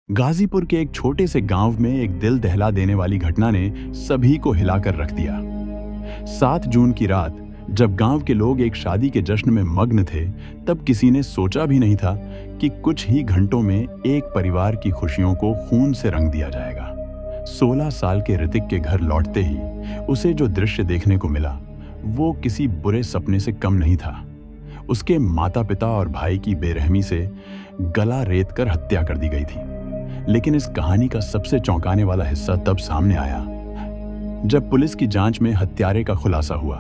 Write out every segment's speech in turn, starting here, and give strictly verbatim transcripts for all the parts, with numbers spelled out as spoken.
गाजीपुर के एक छोटे से गांव में एक दिल दहला देने वाली घटना ने सभी को हिलाकर रख दिया। सात जून की रात जब गांव के लोग एक शादी के जश्न में मग्न थे, तब किसी ने सोचा भी नहीं था कि कुछ ही घंटों में एक परिवार की खुशियों को खून से रंग दिया जाएगा। सोलह साल के ऋतिक के घर लौटते ही उसे जो दृश्य देखने को मिला वो किसी बुरे सपने से कम नहीं था। उसके माता पिता और भाई की बेरहमी से गला रेत कर हत्या कर दी गई थी। लेकिन इस कहानी का सबसे चौंकाने वाला हिस्सा तब सामने आया जब पुलिस की जांच में हत्यारे का खुलासा हुआ।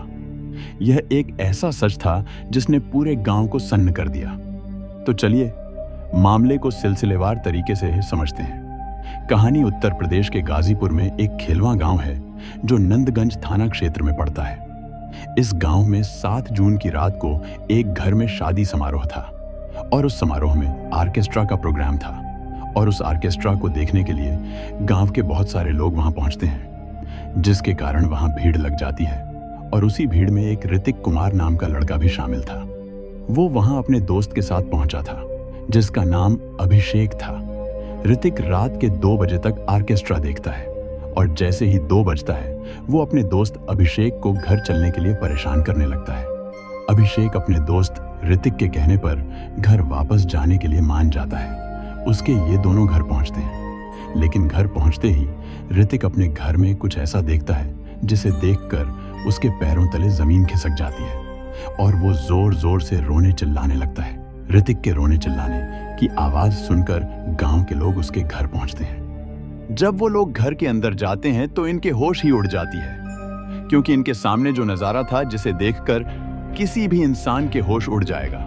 यह एक ऐसा सच था जिसने पूरे गांव को सन्न कर दिया। तो चलिए मामले को सिलसिलेवार तरीके से समझते हैं। कहानी उत्तर प्रदेश के गाजीपुर में एक खेलवा गांव है जो नंदगंज थाना क्षेत्र में पड़ता है। इस गांव में सात जून की रात को एक घर में शादी समारोह था और उस समारोह में ऑर्केस्ट्रा का प्रोग्राम था। और उस ऑर्केस्ट्रा को देखने के लिए गांव के बहुत सारे लोग वहां पहुंचते हैं, जिसके कारण वहां भीड़ लग जाती है। और उसी भीड़ में एक ऋतिक कुमार नाम का लड़का भी शामिल था। वो वहां अपने दोस्त के साथ पहुंचा था जिसका नाम अभिषेक था। ऋतिक रात के दो बजे तक ऑर्केस्ट्रा देखता है और जैसे ही दो बजता है वो अपने दोस्त अभिषेक को घर चलने के लिए परेशान करने लगता है। अभिषेक अपने दोस्त ऋतिक के कहने पर घर वापस जाने के लिए मान जाता है। उसके ये दोनों घर पहुंचते हैं, लेकिन घर पहुंचते ही ऋतिक अपने घर में कुछ ऐसा देखता है जिसे देखकर उसके पैरों तले जमीन खिसक जाती है और वो जोर जोर से रोने चिल्लाने लगता है। ऋतिक के रोने चिल्लाने की आवाज सुनकर गांव के लोग उसके घर पहुंचते हैं। जब वो लोग घर के अंदर जाते हैं तो इनके होश ही उड़ जाती है, क्योंकि इनके सामने जो नजारा था जिसे देखकर किसी भी इंसान के होश उड़ जाएगा।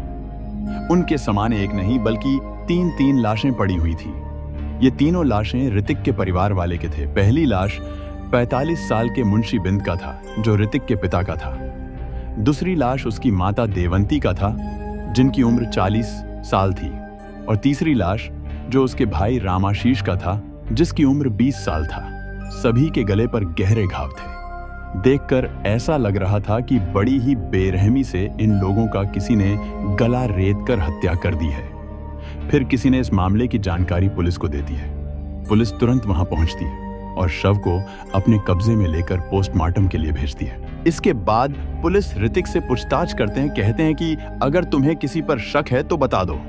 उनके सामने एक नहीं बल्कि तीन तीन लाशें पड़ी हुई थी। ये तीनों लाशें ऋतिक के परिवार वाले के थे। पहली लाश पैंतालीस साल के मुंशी बिंद का था जो ऋतिक के पिता का था। दूसरी लाश उसकी माता देवंती का था जिनकी उम्र चालीस साल थी। और तीसरी लाश जो उसके भाई रामाशीष का था जिसकी उम्र बीस साल था। सभी के गले पर गहरे घाव थे। देखकर ऐसा लग रहा था कि बड़ी ही बेरहमी से इन लोगों का किसी ने गला रेत कर हत्या कर दी है। फिर किसी ने इस मामले की जानकारी पुलिस को देती है। पुलिस तुरंत वहां पहुंचती है और शव को अपने कब्जे में लेकर पोस्टमार्टम के लिए भेजती है। इसके बाद पुलिस ऋतिक से पूछताछ करते हैं। कहते हैं कि अगर तुम्हें किसी पर शक है तो बता दो।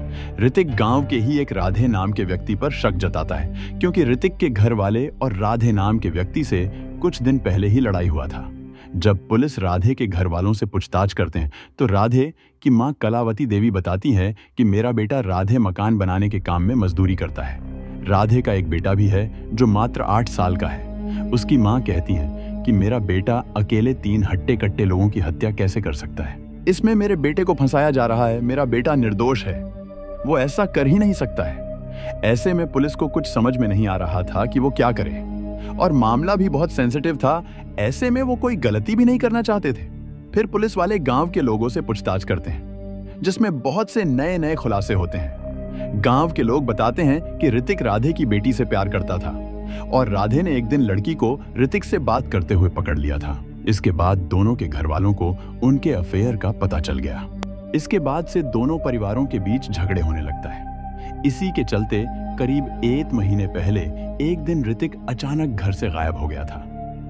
ऋतिक गांव के ही एक राधे नाम के व्यक्ति पर शक जताता है, क्योंकि ऋतिक के घर वाले और राधे नाम के व्यक्ति से कुछ दिन पहले ही लड़ाई हुआ था। जब पुलिस राधे के घर वालों से पूछताछ करते हैं तो राधे की मां कलावती देवी बताती है कि मेरा बेटा राधे मकान बनाने के काम में मजदूरी करता है। राधे का एक बेटा भी है जो मात्र आठ साल का है। उसकी मां कहती है कि मेरा बेटा अकेले तीन हट्टे कट्टे लोगों की हत्या कैसे कर सकता है। इसमें मेरे बेटे को फंसाया जा रहा है। मेरा बेटा निर्दोष है, वो ऐसा कर ही नहीं सकता है। ऐसे में पुलिस को कुछ समझ में नहीं आ रहा था कि वो क्या करे, और मामला भी बहुत सेंसिटिव था। ऐसे में वो कोई गलती भी नहीं करना चाहते थे। फिर पुलिस वाले गांव के लोगों से पूछताछ करते हैं, जिसमें बहुत से नए नए खुलासे होते हैं। गांव के लोग बताते हैं कि ऋतिक राधे की बेटी से प्यार करता था और राधे ने एक दिन लड़की को ऋतिक से बात करते हुए पकड़ लिया था। इसके बाद दोनों के घर वालों को उनके अफेयर का पता चल गया। इसके बाद से दोनों परिवारों के बीच झगड़े होने लगता है। इसी के चलते करीब एक महीने पहले एक दिन ऋतिक अचानक घर से गायब हो गया था।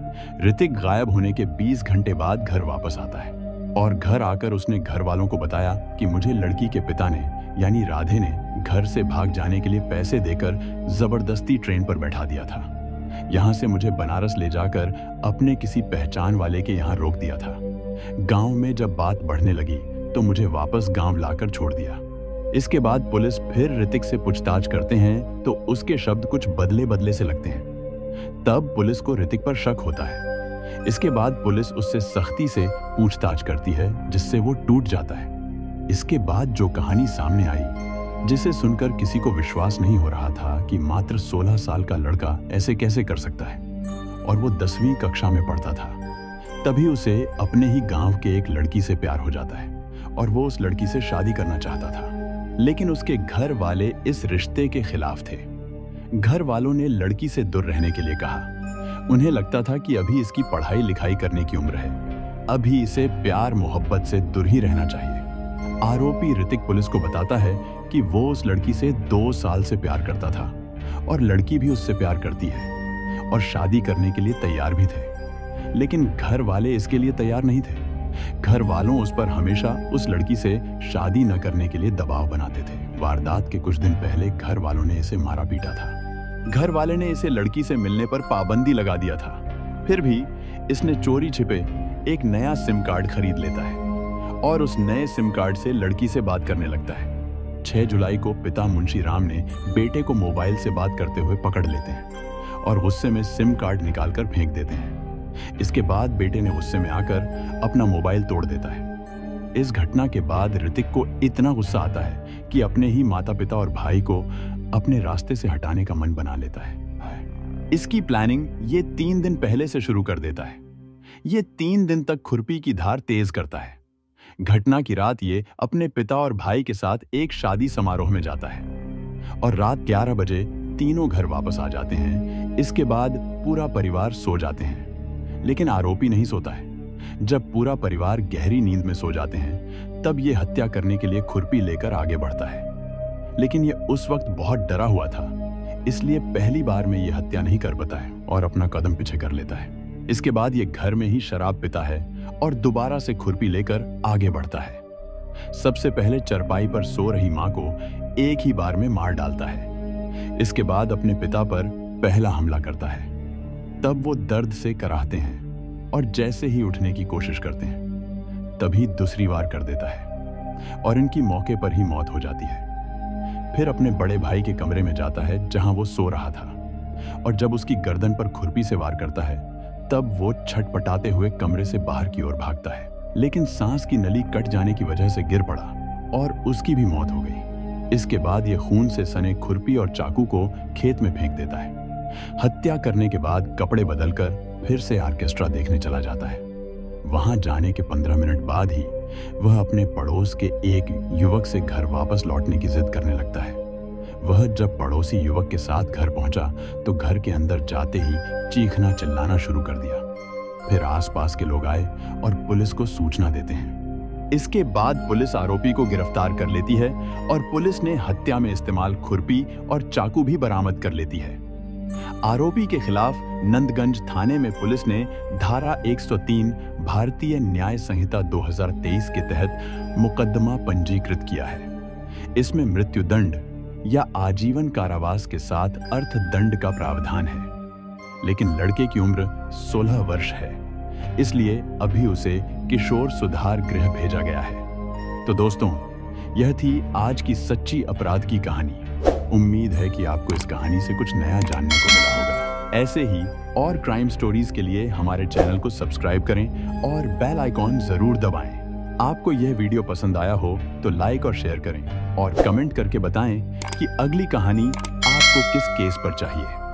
ऋतिक गायब होने के बीस घंटे बाद घर वापस आता है और घर आकर उसने घर वालों को बताया कि मुझे लड़की के पिता ने यानी राधे ने घर से भाग जाने के लिए पैसे देकर जबरदस्ती ट्रेन पर बैठा दिया था। यहाँ से मुझे बनारस ले जाकर अपने किसी पहचान वाले के यहाँ रोक दिया था। गांव में जब बात बढ़ने लगी तो मुझे वापस गांव लाकर छोड़ दिया। इसके बाद पुलिस फिर ऋतिक से पूछताछ करते हैं तो उसके शब्द कुछ बदले बदले से लगते हैं। तब पुलिस को ऋतिक पर शक होता है। इसके बाद पुलिस उससे सख्ती से पूछताछ करती है जिससे वो टूट जाता है। इसके बाद जो कहानी सामने आई, जिसे सुनकर किसी को विश्वास नहीं हो रहा था कि मात्र सोलह साल का लड़का ऐसे कैसे कर सकता है, और वो दसवीं कक्षा में पढ़ता था। तभी उसे अपने ही गांव के एक लड़की से प्यार हो जाता है और वो उस लड़की से शादी करना चाहता था। लेकिन उसके घर वाले इस रिश्ते के खिलाफ थे। घर वालों ने लड़की से दूर रहने के लिए कहा। उन्हें लगता था कि अभी इसकी पढ़ाई लिखाई करने की उम्र है, अभी इसे प्यार मोहब्बत से दूर ही रहना चाहिए। आरोपी ऋतिक पुलिस को बताता है कि वो उस लड़की से दो साल से प्यार करता था, और लड़की भी उससे प्यार करती है और शादी करने के लिए तैयार भी थे। लेकिन घर वाले इसके लिए तैयार नहीं थे। घर वालों उस पर हमेशा उस लड़की से शादी न करने के लिए दबाव बनाते थे। वारदात के कुछ दिन पहले घर वालों ने इसे मारा पीटा था। घर वाले ने इसे लड़की से मिलने पर पाबंदी लगा दिया था। फिर भी इसने चोरी छिपे एक नया सिम कार्ड खरीद लेता है और उस नए सिम कार्ड से लड़की से बात करने लगता है। छह जुलाई को पिता मुंशी राम ने बेटे को मोबाइल से बात करते हुए पकड़ लेते हैं और गुस्से में सिम कार्ड निकालकर फेंक देते हैं। इसके बाद बेटे ने गुस्से में आकर अपना मोबाइल तोड़ देता है। इस घटना के बाद ऋतिक को इतना गुस्सा आता है कि अपने ही माता पिता और भाई को अपने रास्ते से हटाने का मन बना लेता है। इसकी प्लानिंग ये तीन दिन पहले से शुरू कर देता है। ये तीन दिन तक खुरपी की धार तेज करता है। घटना की रात ये अपने पिता और भाई के साथ एक शादी समारोह में जाता है और रात ग्यारह बजे तीनों घर वापस आ जाते हैं। इसके बाद पूरा परिवार सो जाते हैं, लेकिन आरोपी नहीं सोता है। जब पूरा परिवार गहरी नींद में सो जाते हैं तब ये हत्या करने के लिए खुरपी लेकर आगे बढ़ता है। लेकिन ये उस वक्त बहुत डरा हुआ था, इसलिए पहली बार में ये हत्या नहीं कर पाता है और अपना कदम पीछे कर लेता है। इसके बाद ये घर में ही शराब पीता है और दोबारा से खुरपी लेकर आगे बढ़ता है। सबसे पहले चरपाई पर सो रही मां को एक ही बार में मार डालता है। इसके बाद अपने पिता पर पहला हमला करता है। तब वो दर्द से कराहते हैं और जैसे ही उठने की कोशिश करते हैं तभी दूसरी बार कर देता है और इनकी मौके पर ही मौत हो जाती है। फिर अपने बड़े भाई के कमरे में जाता है जहां वो सो रहा था और जब उसकी गर्दन पर खुरपी से वार करता है तब वो छटपटाते हुए कमरे से बाहर की ओर भागता है, लेकिन सांस की नली कट जाने की वजह से गिर पड़ा और उसकी भी मौत हो गई। इसके बाद ये खून से सने खुरपी और चाकू को खेत में फेंक देता है। हत्या करने के बाद कपड़े बदलकर फिर से ऑर्केस्ट्रा देखने चला जाता है। वहां जाने के पंद्रह मिनट बाद ही वह अपने पड़ोस के एक युवक से घर वापस लौटने की जिद करने लगता है। वह जब पड़ोसी युवक के साथ घर पहुंचा तो घर के अंदर जाते ही चीखना चिल्लाना शुरू कर दिया। फिर आसपास के लोग आए और पुलिस को सूचना देते हैं। इसके बाद पुलिस आरोपी को गिरफ्तार कर लेती है और पुलिस ने हत्या में इस्तेमाल खुरपी और चाकू भी बरामद कर लेती है। आरोपी के खिलाफ नंदगंज थाने में पुलिस ने धारा एक सौ तीन भारतीय न्याय संहिता दो हज़ार तेईस के तहत मुकदमा पंजीकृत किया है। इसमें मृत्युदंड या आजीवन कारावास के साथ अर्थदंड का प्रावधान है, लेकिन लड़के की उम्र सोलह वर्ष है, इसलिए अभी उसे किशोर सुधार गृह भेजा गया है। तो दोस्तों, यह थी आज की सच्ची अपराध की कहानी। उम्मीद है कि आपको इस कहानी से कुछ नया जानने को मिला होगा। ऐसे ही और क्राइम स्टोरीज के लिए हमारे चैनल को सब्सक्राइब करें और बेल आइकॉन जरूर दबाएं। आपको यह वीडियो पसंद आया हो तो लाइक और शेयर करें और कमेंट करके बताएं कि अगली कहानी आपको किस केस पर चाहिए।